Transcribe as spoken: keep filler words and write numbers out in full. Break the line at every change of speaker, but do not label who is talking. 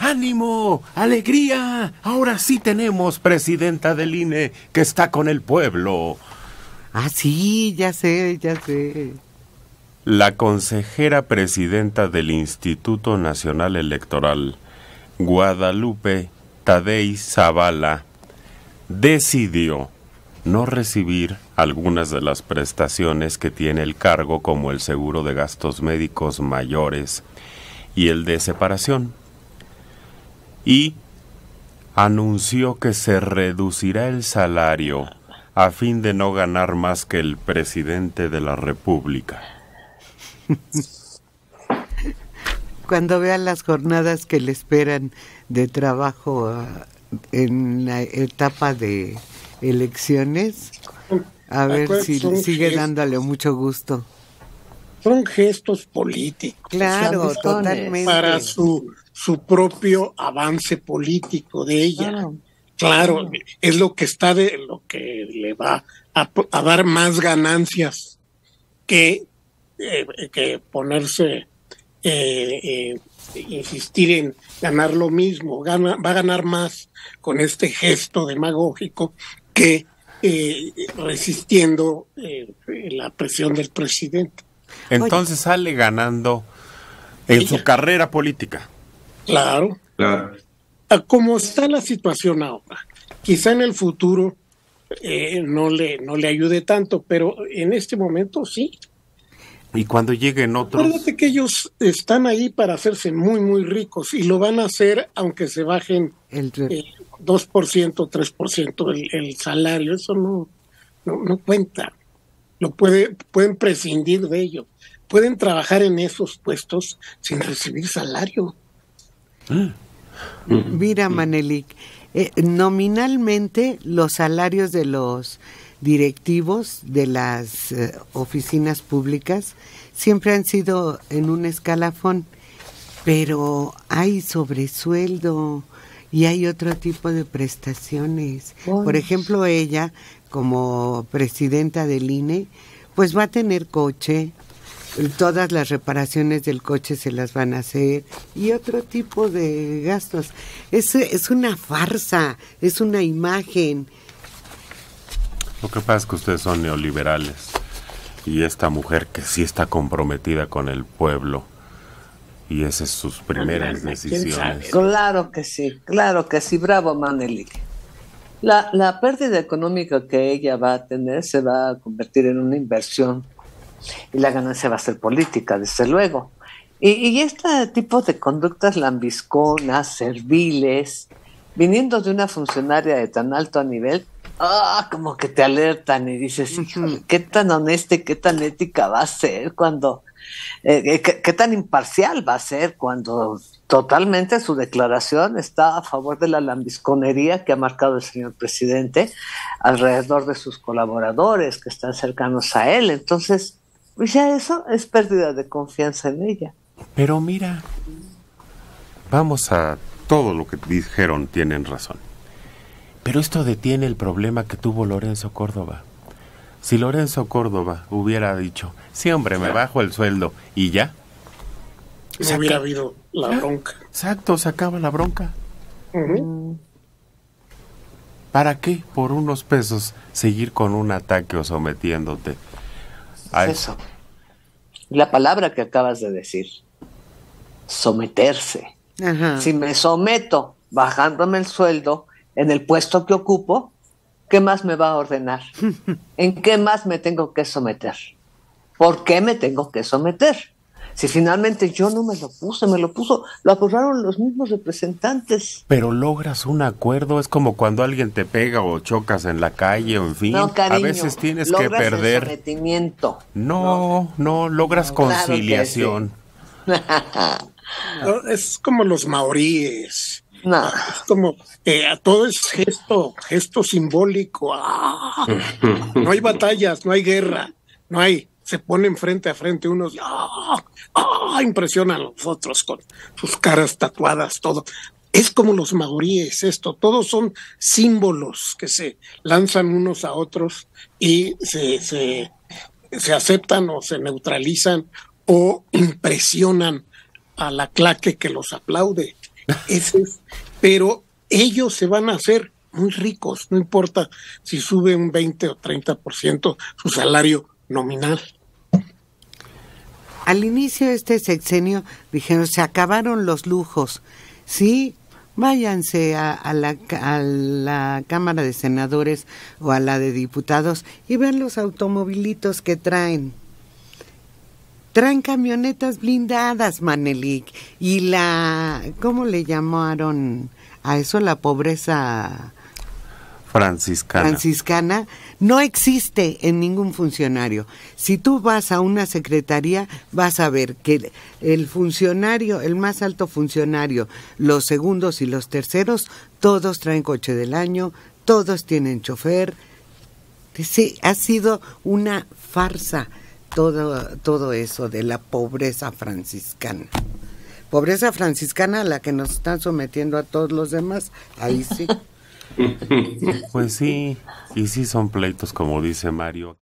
¡Ánimo! ¡Alegría! Ahora sí tenemos presidenta del I N E que está con el pueblo.
Ah, sí, ya sé, ya sé.
La consejera presidenta del Instituto Nacional Electoral, Guadalupe Tadei Zavala, decidió no recibir algunas de las prestaciones que tiene el cargo, como el seguro de gastos médicos mayores y el de separación, y anunció que se reducirá el salario a fin de no ganar más que el presidente de la República.
Cuando vean las jornadas que le esperan de trabajo uh, en la etapa de elecciones, a ver si sigue gestos, dándole mucho gusto.
Son gestos políticos.
Claro, totalmente.
Para su, su propio avance político de ella. Claro, claro, es lo que está de lo que le va a, a dar más ganancias que, eh, que ponerse, eh, eh, insistir en ganar lo mismo. Gana, va a ganar más con este gesto demagógico que eh, resistiendo eh, la presión del presidente.
Entonces sale ganando en
ella.
Su carrera política.
Claro.
Claro.
Como está la situación ahora, quizá en el futuro eh, no le no le ayude tanto, pero en este momento sí.
Y cuando lleguen otros...
Acuérdate que ellos están ahí para hacerse muy, muy ricos y lo van a hacer aunque se bajen el eh, dos por ciento, tres por ciento el, el salario. Eso no, no, no cuenta. Lo puede, pueden prescindir de ello. Pueden trabajar en esos puestos sin recibir salario.
Mira, Manelik, eh, nominalmente los salarios de los directivos de las eh, oficinas públicas siempre han sido en un escalafón, pero hay sobresueldo y hay otro tipo de prestaciones. Oh. Por ejemplo, ella, como presidenta del I N E, pues va a tener coche, todas las reparaciones del coche se las van a hacer y otro tipo de gastos. Es, es una farsa, es una imagen.
Lo que pasa es que ustedes son neoliberales y esta mujer que sí está comprometida con el pueblo y esas son sus primeras decisiones.
Claro que sí, claro que sí, bravo Manelik. La, la pérdida económica que ella va a tener se va a convertir en una inversión y la ganancia va a ser política, desde luego. Y, y este tipo de conductas lambisconas, serviles, viniendo de una funcionaria de tan alto nivel, ah, como que te alertan y dices, híjole, qué tan honesta y qué tan ética va a ser cuando, eh, qué, qué tan imparcial va a ser cuando totalmente su declaración está a favor de la lambisconería que ha marcado el señor presidente alrededor de sus colaboradores que están cercanos a él. Entonces, pues ya eso es pérdida de confianza en ella.
Pero mira, vamos a todo lo que dijeron, tienen razón. Pero esto detiene el problema que tuvo Lorenzo Córdoba. Si Lorenzo Córdoba hubiera dicho, sí hombre, me bajo el sueldo y ya,
no saca, hubiera habido la
ya,
bronca.
Exacto, se acaba la bronca.
Uh-huh.
¿Para qué por unos pesos seguir con un ataque o sometiéndote a
es eso? La palabra que acabas de decir, someterse.
Ajá.
Si me someto bajándome el sueldo en el puesto que ocupo, ¿qué más me va a ordenar? ¿En qué más me tengo que someter? ¿Por qué me tengo que someter? Si finalmente yo no me lo puse, me lo puso, lo acordaron los mismos representantes.
Pero logras un acuerdo, es como cuando alguien te pega o chocas en la calle, o en fin,
no, cariño,
a veces tienes que perder.
El sometimiento.
No, no, no logras no, conciliación.
Claro
no, es como los maoríes.
No.
Es como, eh, todo es gesto, gesto simbólico. ¡Ah! No hay batallas, no hay guerra, no hay, se ponen frente a frente unos, ¡ah! ¡Ah! Impresionan a los otros con sus caras tatuadas, todo. Es como los maoríes esto, todos son símbolos que se lanzan unos a otros y se, se, se aceptan o se neutralizan o impresionan a la claque que los aplaude. Ese es, pero ellos se van a hacer muy ricos, no importa si sube un veinte o treinta por ciento su salario nominal.
Al inicio de este sexenio dijeron, se acabaron los lujos, sí, váyanse a, a, la, a la Cámara de Senadores o a la de Diputados y vean los automobilitos que traen. Traen camionetas blindadas, Manelik, y la, ¿cómo le llamaron a eso? La pobreza
franciscana.
franciscana no existe en ningún funcionario. Si tú vas a una secretaría, vas a ver que el funcionario, el más alto funcionario, los segundos y los terceros, todos traen coche del año, todos tienen chofer. Sí, ha sido una farsa todo, todo eso de la pobreza franciscana. Pobreza franciscana a la que nos están sometiendo a todos los demás, ahí sí.
Pues sí, y sí son pleitos, como dice Mario.